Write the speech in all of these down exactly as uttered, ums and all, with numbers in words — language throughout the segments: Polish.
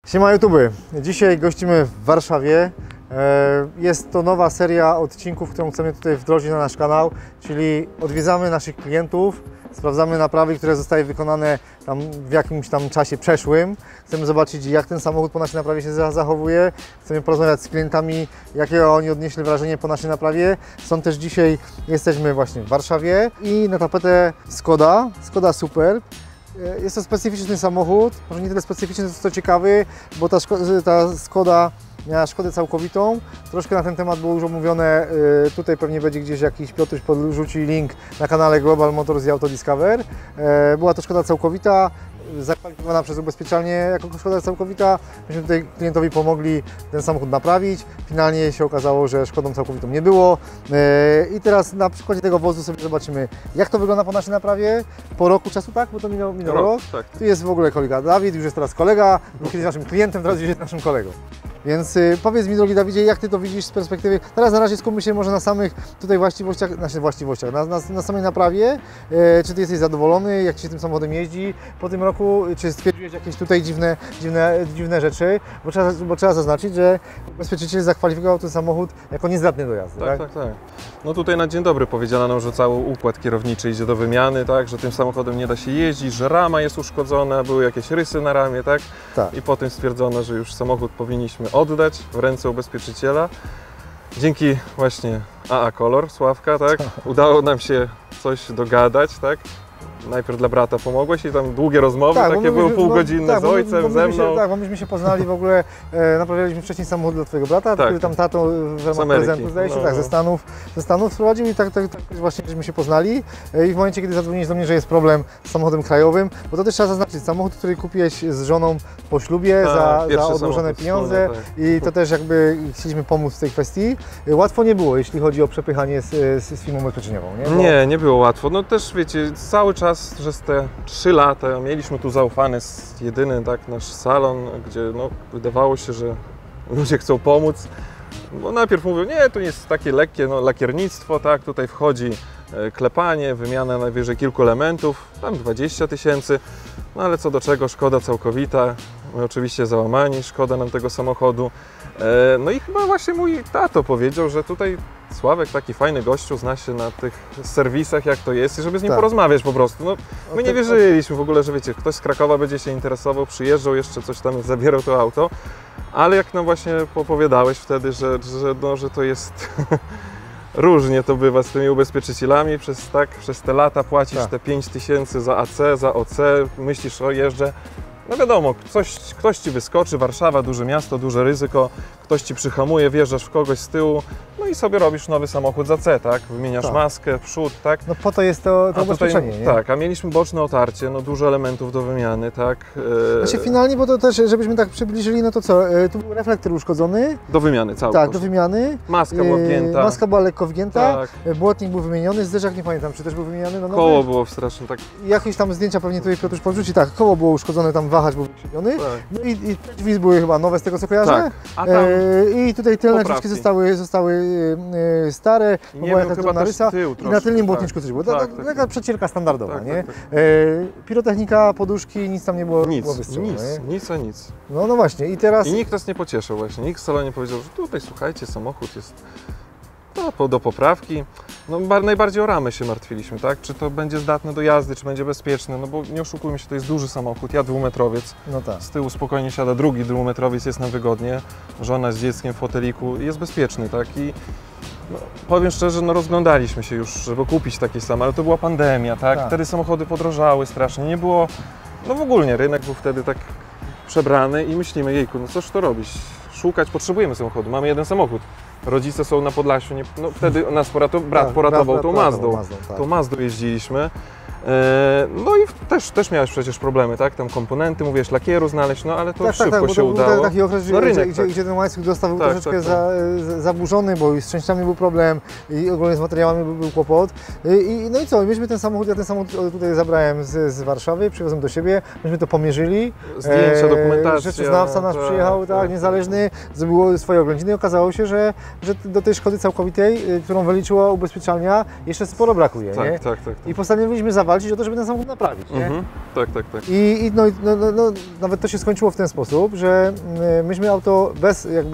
Siema YouTube, dzisiaj gościmy w Warszawie. Jest to nowa seria odcinków, którą chcemy tutaj wdrożyć na nasz kanał, czyli odwiedzamy naszych klientów, sprawdzamy naprawy, które zostały wykonane tam w jakimś tam czasie przeszłym. Chcemy zobaczyć, jak ten samochód po naszej naprawie się zachowuje. Chcemy porozmawiać z klientami, jakie oni odnieśli wrażenie po naszej naprawie. Stąd też dzisiaj jesteśmy właśnie w Warszawie i na tapetę Skoda, Skoda Superb. Jest to specyficzny samochód, może nie tyle specyficzny, co ciekawy, bo ta, ta Skoda miała szkodę całkowitą. Troszkę na ten temat było już omówione, tutaj pewnie będzie gdzieś jakiś Piotruś podrzuci link na kanale Global Motors i Auto Discover. Była to szkoda całkowita, zakwalifikowana przez ubezpieczalnię jako szkoda całkowita. Myśmy tutaj klientowi pomogli ten samochód naprawić. Finalnie się okazało, że szkodą całkowitą nie było. I teraz na przykładzie tego wozu sobie zobaczymy, jak to wygląda po naszej naprawie. Po roku czasu, tak? Bo to minął, minął rok. rok. Tak. Tu jest w ogóle kolega Dawid, już jest teraz kolega. Był kiedyś naszym klientem, teraz już jest naszym kolegą. Więc y, powiedz mi, drogi Dawidzie, jak Ty to widzisz z perspektywy, teraz na razie skupmy się może na samych tutaj właściwościach, naszych właściwościach, na, na, na samej naprawie, y, czy Ty jesteś zadowolony, jak się tym samochodem jeździ po tym roku, czy stwierdziłeś jakieś tutaj dziwne, dziwne, dziwne rzeczy, bo trzeba, bo trzeba zaznaczyć, że ubezpieczyciel zakwalifikował ten samochód jako niezdatny do jazdy. Tak, tak, tak, tak. No tutaj na dzień dobry powiedziano nam, że cały układ kierowniczy idzie do wymiany, tak, że tym samochodem nie da się jeździć, że rama jest uszkodzona, były jakieś rysy na ramie, tak, tak. I potem stwierdzono, że już samochód powinniśmy oddać w ręce ubezpieczyciela. Dzięki właśnie A A Color, Sławka, tak, udało nam się coś dogadać, tak. Najpierw dla brata pomogłeś i tam długie rozmowy, tak, takie były półgodzinne no, tak, z ojcem, bo, bo ze mną. Się, tak, bo myśmy się poznali w ogóle, e, naprawialiśmy wcześniej samochód dla Twojego brata, tak, który tam tato w ramach prezentu, zdaje się, no, tak, ze Stanów, ze Stanów sprowadził i tak, tak, tak właśnie żeśmy się poznali. E, I w momencie, kiedy zadzwoniłeś do mnie, że jest problem z samochodem krajowym, bo to też trzeba zaznaczyć, samochód, który kupiłeś z żoną po ślubie tak, za, za odłożone pieniądze wspólne, tak. I to też jakby chcieliśmy pomóc w tej kwestii. E, łatwo nie było, jeśli chodzi o przepychanie z, z, z firmą ubezpieczeniową, nie? Bo... Nie, nie było łatwo. No też wiecie, cały czas przez te trzy lata mieliśmy tu zaufany jedyny tak, nasz salon, gdzie no, wydawało się, że ludzie chcą pomóc. Bo najpierw mówią, nie, to jest takie lekkie no, lakiernictwo, tak, tutaj wchodzi klepanie, wymiana najwyżej kilku elementów, tam dwadzieścia tysięcy, no ale co do czego, szkoda całkowita, my oczywiście załamani, szkoda nam tego samochodu. No i chyba właśnie mój tato powiedział, że tutaj Sławek, taki fajny gościu, zna się na tych serwisach, jak to jest i żeby z nim tak. porozmawiać po prostu. No, my nie wierzyliśmy w ogóle, że wiecie, ktoś z Krakowa będzie się interesował, przyjeżdżał, jeszcze coś tam zabierał to auto, ale jak nam właśnie opowiadałeś wtedy, że, że, no, że to jest różnie to bywa z tymi ubezpieczycielami, przez, tak, przez te lata płacisz tak. te pięć tysięcy za A C, za O C, myślisz, o jeżdżę. No wiadomo, ktoś, ktoś Ci wyskoczy, Warszawa, duże miasto, duże ryzyko, ktoś Ci przyhamuje, wjeżdżasz w kogoś z tyłu, no i sobie robisz nowy samochód za C, tak? Wymieniasz tak. maskę, przód, tak? No po to jest to, to ubezpieczenie, tutaj, nie? Tak, a mieliśmy boczne otarcie, no dużo elementów do wymiany, tak? Znaczy finalnie, bo to też, żebyśmy tak przybliżyli, no to co, tu był reflektor uszkodzony. Do wymiany cały. Tak, do wymiany. Maska była wgięta. Maska była lekko wgięta, tak. błotnik był wymieniony, zderzak nie pamiętam, czy też był wymieniony na nowy. Koło było strasznie tak. Jakieś tam zdjęcia pewnie tutaj Piotruś podrzuci, tak, koło było uszkodzone, tam wahacz był wykrzywiony. Tak. No i, i drzwi były chyba nowe z tego co kojarzę. Tak. A tam e, I tutaj tylne drzwi zostały, zostały e, stare, nie była jakaś drobna rysa tył, i na tylnym błotniczku tak. coś było. Tak, tak, taka tak. przecierka standardowa, tak, nie? Tak, tak. E, pirotechnika, poduszki, nic tam nie było, nic, było wystrzału, nic, nie? nic a nic. No, no właśnie i teraz... I nikt nas nie pocieszył właśnie, nikt w salonie powiedział, że tutaj słuchajcie, samochód jest do, do poprawki. No, najbardziej o ramę się martwiliśmy, tak? Czy to będzie zdatne do jazdy, czy będzie bezpieczne, no bo nie oszukujmy się, to jest duży samochód, ja dwumetrowiec, no tak. z tyłu spokojnie siada drugi dwumetrowiec, jest nam wygodnie, żona z dzieckiem w foteliku, jest bezpieczny, tak? I no, powiem szczerze, no rozglądaliśmy się już, żeby kupić taki sam, ale to była pandemia, tak? tak? Wtedy samochody podrożały strasznie, nie było, no w ogóle rynek był wtedy tak przebrany i myślimy, jejku, no cóż to robić? Szukać, potrzebujemy samochodu, mamy jeden samochód. Rodzice są na Podlasiu, nie, no wtedy nas poratował, brat tak, poratował brat, tą brat, Mazdą, Mazdą tak. tą Mazdą jeździliśmy. No i też, też miałeś przecież problemy, tak? Tam komponenty, mówisz, lakieru znaleźć, no ale to tak, szybko tak, tak, się bo to udało. Był taki okres, no, rynek, gdzie, tak. gdzie, gdzie ten łańcuch dostaw był tak, troszeczkę tak, za, tak. zaburzony, bo i z częściami był problem i ogólnie z materiałami był, był kłopot. I, no i co, myśmy ten samochód, ja ten samochód tutaj zabrałem z, z Warszawy, przywiozłem do siebie, myśmy to pomierzyli. Zdjęcia, e, dokumentacja. Rzeczoznawca nasz tak, przyjechał, tak, tak, niezależny, zrobił swoje oględziny i okazało się, że, że do tej szkody całkowitej, którą wyliczyła ubezpieczalnia, jeszcze sporo brakuje. Tak, nie? tak, tak, tak. I postanowiliśmy zawalić walczyć o to, żeby ten samochód naprawić, nie? Mhm. Tak, tak, tak. I, i no, no, no, no, nawet to się skończyło w ten sposób, że y, myśmy auto bez jakby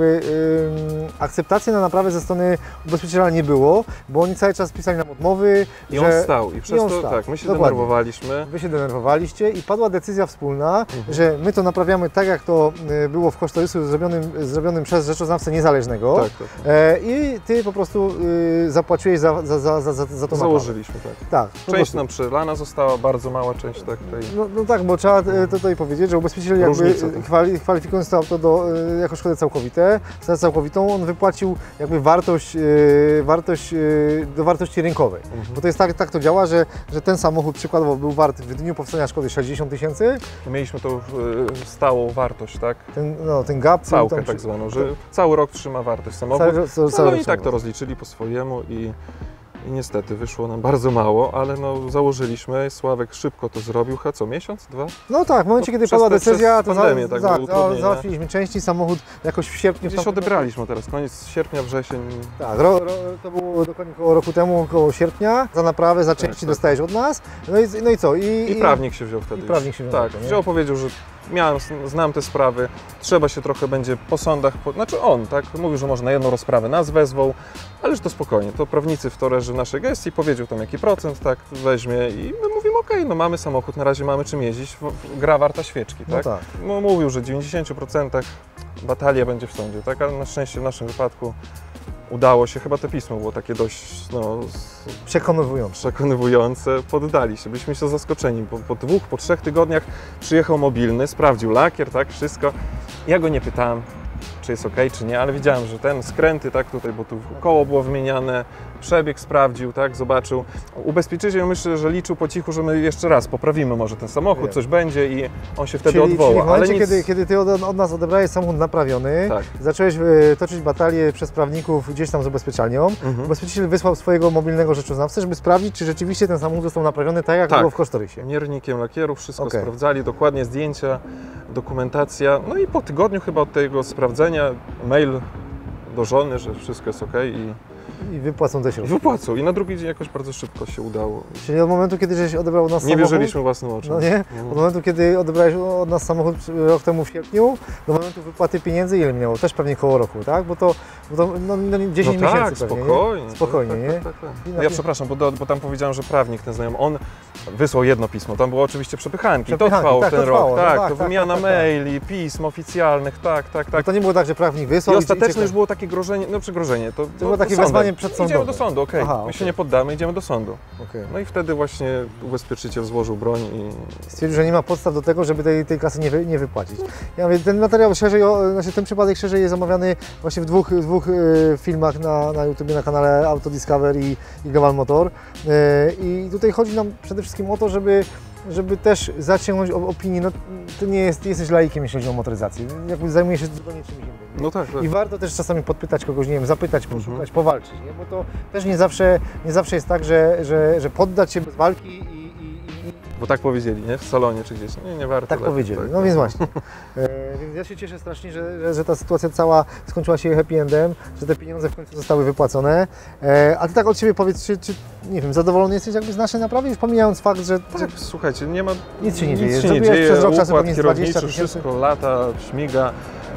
y, akceptacji na naprawę ze strony ubezpieczyciela nie było, bo oni cały czas pisali nam odmowy, I że... on stał i przez i on to stał. tak, my się Dokładnie. denerwowaliśmy. Wy się denerwowaliście i padła decyzja wspólna, Mhm. że my to naprawiamy tak, jak to y, było w kosztorysu zrobionym, zrobionym przez rzeczoznawcę niezależnego. Tak, tak. E, I ty po prostu y, zapłaciłeś za, za, za, za, za to naprawę. Założyliśmy, tak. Tak. po Część prostu. nam przelana została, bardzo mała część tak tej... No, no tak, bo trzeba e, tutaj powiedzieć, że ubezpieczyciel jakby Różnica, tak. kwali, kwalifikując to auto do, e, jako szkodę całkowite, szkodę całkowitą, on wypłacił jakby wartość, e, wartość e, do wartości rynkowej. Mhm. Bo to jest tak, tak to działa, że, że ten samochód przykładowo był wart w dniu powstania szkody sześćdziesiąt tysięcy, Mieliśmy tą y, stałą wartość, tak? ten, no, ten gap... był Całkę tam tak przy- zwaną, że cały rok trzyma wartość samochód. Cały, cały, No, cały no rok i tak są. to rozliczyli po swojemu i, i niestety wyszło nam bardzo mało, ale no założyliśmy, Sławek szybko to zrobił, chyba co, miesiąc, dwa? No tak, w momencie, kiedy Przez padła te- decyzja, przez to pandemię, za, tak, za, były za, utrudnienia. załatwiliśmy części, samochód jakoś w sierpniu... Gdzieś tam- odebraliśmy teraz, koniec sierpnia, wrzesień. Tak, ro, ro, to było dokładnie około roku temu, około sierpnia. Za naprawę, za części tak. dostajesz od nas. No i, no i co? I, I prawnik się wziął wtedy i już. prawnik się wziął Tak, za to, nie? wziął, powiedział, że miałem, znam te sprawy, trzeba się trochę będzie po sądach, po, znaczy on, tak, mówił, że może na jedną rozprawę nas wezwał, ale że to spokojnie, to prawnicy w toreży naszej gestii powiedział tam jaki procent, tak, weźmie i my mówimy, okej, okay, no mamy samochód, na razie mamy czym jeździć, w, w, gra warta świeczki, No tak? tak. No, mówił, że w dziewięćdziesięciu procentach batalia będzie w sądzie, tak, ale na szczęście w naszym wypadku udało się, chyba to pismo było takie dość, no, Przekonywujące. przekonywujące, poddali się. Byliśmy się zaskoczeni, bo po dwóch, po trzech tygodniach przyjechał mobilny, sprawdził lakier, tak, wszystko. Ja go nie pytałem, czy jest ok, czy nie, ale widziałem, że ten skręty, tak, tutaj, bo tu koło było wymieniane, przebieg sprawdził, tak, zobaczył. Ubezpieczyciel myślę, że liczył po cichu, że my jeszcze raz poprawimy może ten samochód, Wiem. coś będzie i on się wtedy Czyli, odwoła. czyli w momencie, ale nic... kiedy, kiedy ty od, od nas odebrałeś samochód naprawiony, Tak. zacząłeś e, toczyć batalię przez prawników gdzieś tam z ubezpieczalnią, Mhm. ubezpieczyciel wysłał swojego mobilnego rzeczoznawcę, żeby sprawdzić, czy rzeczywiście ten samochód został naprawiony tak, jak Tak. było w kosztorysie. Miernikiem lakieru, wszystko Okej. sprawdzali, dokładnie zdjęcia, dokumentacja. No i po tygodniu chyba od tego sprawdzenia mail do żony, że wszystko jest ok i I wypłacą te i środki. wypłacą. I na drugi dzień jakoś bardzo szybko się udało. Czyli od momentu, kiedy żeś odebrał od nas Nie samochód... wierzyliśmy własnym oczom. No nie? Mhm. Od momentu, kiedy odebrałeś od nas samochód rok temu w sierpniu, do momentu wypłaty pieniędzy ile minęło? Też pewnie koło roku, tak? Bo to, bo to no, no, dziesięć no tak, miesięcy pewnie, spokojnie. nie? Spokojnie, tak, nie? Tak, tak, tak. I No na ja tym- przepraszam, bo, do, bo tam powiedziałem, że prawnik ten znajomy, on wysłał jedno pismo, tam było oczywiście przepychanki, to Przepychanki, trwało tak, ten to trwało, rok, no tak, tak, to tak, wymiana tak, tak, tak. maili, pism oficjalnych, tak, tak, Bo tak. to nie było tak, że prawnik I wysłał ostatecznie i już było takie grożenie, no przygrożenie, to, to było takie do sądu. wezwanie przedsądowe. Idziemy do sądu, okej, Aha, my okej. się nie poddamy, idziemy do sądu. Okej. No i wtedy właśnie ubezpieczyciel złożył broń i Stwierdził, że nie ma podstaw do tego, żeby tej, tej kasy nie, wy, nie wypłacić. Ja mówię, ten materiał szerzej, o, znaczy ten przypadek szerzej jest omawiany właśnie w dwóch, dwóch e, filmach na, na YouTubie, na kanale Auto Discover i, i Global Motor. E, I tutaj chodzi nam przede wszystkim o to, żeby żeby też zaciągnąć o- opinię, no ty nie jest, jesteś laikiem, jeśli chodzi o motoryzację, jakby zajmujesz się zupełnie czymś innym. nie? no tak, tak. I warto też czasami podpytać kogoś, nie wiem, zapytać, Mhm. poszukać, powalczyć, nie? Bo to też nie zawsze, nie zawsze jest tak, że, że, że poddać się bez walki i, i, i, i Bo tak powiedzieli, nie? W salonie czy gdzieś, nie, nie warto. tak lepiej, powiedzieli. tak, No tak. więc właśnie. E, więc ja się cieszę strasznie, że, że, że ta sytuacja cała skończyła się happy endem, że te pieniądze w końcu zostały wypłacone. E, a ty tak od siebie powiedz, czy, czy nie wiem, zadowolony jesteś jakby z naszej naprawy? Już pomijając fakt, że, że Tak, słuchajcie, nie ma... nic się nie nic dzieje. się nie Zrobiłeś dzieje, przez rok czasu układ pewnie z dwadzieścia kierowniczy, tysięcy. wszystko lata, śmiga.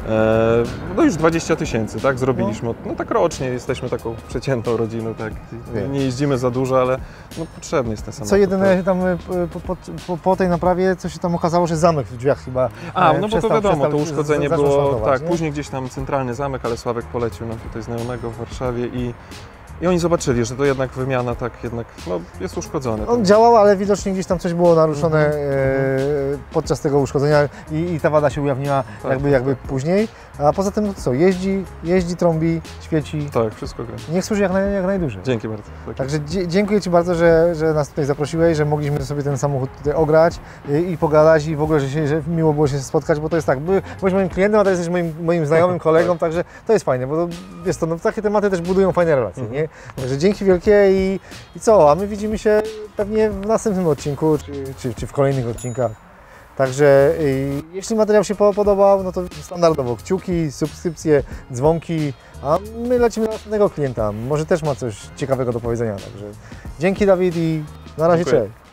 E, no już dwadzieścia tysięcy, tak, zrobiliśmy. No tak rocznie, jesteśmy taką przeciętną rodziną, tak. Wiem. Nie jeździmy za dużo, ale no, potrzebny jest ten samochód. Co jedyne tak. tam e, po, po, po, po tej naprawie, co się tam okazało, że zamek w drzwiach chyba A, e, no bo to przestał- wiadomo, to przestał- uszkodzenie zaczął było, szwankować, tak, nie? później gdzieś tam centralny zamek, ale Sławek polecił nam tutaj znajomego w Warszawie i, i oni zobaczyli, że to jednak wymiana tak jednak, no jest uszkodzone. On działał, ale widocznie gdzieś tam coś było naruszone Mhm. e, podczas tego uszkodzenia i, i ta wada się ujawniła Tak, jakby, tak, jakby tak. później. A poza tym co, jeździ, jeździ, trąbi, świeci. Tak, wszystko gra. Niech służy jak, naj, jak najdłużej. Dzięki bardzo. Tak. Także dzie- dziękuję Ci bardzo, że, że nas tutaj zaprosiłeś, że mogliśmy sobie ten samochód tutaj ograć i, i pogadać i w ogóle, że, się, że miło było się spotkać, bo to jest tak, by, byłeś moim klientem, a teraz jesteś moim, moim znajomym, kolegą, także to jest fajne, bo to, wiesz to, no, takie tematy też budują fajne relacje, Mhm. nie? Także dzięki wielkie i, i co, a my widzimy się pewnie w następnym odcinku, czy, czy, czy w kolejnych odcinkach. Także y, jeśli materiał się po- podobał, no to standardowo kciuki, subskrypcje, dzwonki, a my lecimy do następnego klienta. Może też ma coś ciekawego do powiedzenia. Także dzięki Dawid i na razie Dziękuję. cześć.